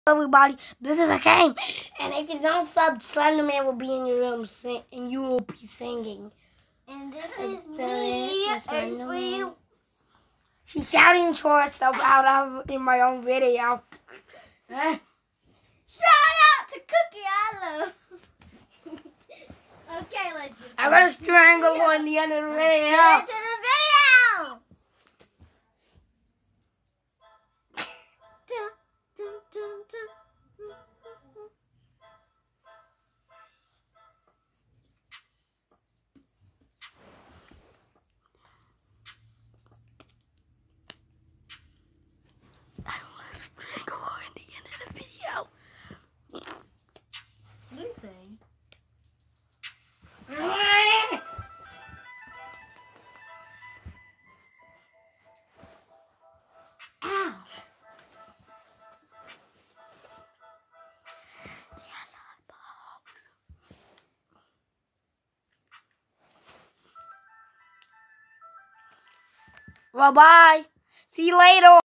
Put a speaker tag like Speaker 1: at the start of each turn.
Speaker 1: Everybody, this is a game, and if you don't sub, Slenderman will be in your room and you will be singing.
Speaker 2: And this is me, Slenderman.
Speaker 1: She's shouting for herself in my own video. Huh?
Speaker 2: Shout out to Cookie Olive. Okay, let's just
Speaker 1: I got a strangle on the end of the video.
Speaker 2: get into the video.
Speaker 1: I want to strangle her in the end of the video.
Speaker 2: What are you saying?
Speaker 1: Ow. Well, bye. See you later.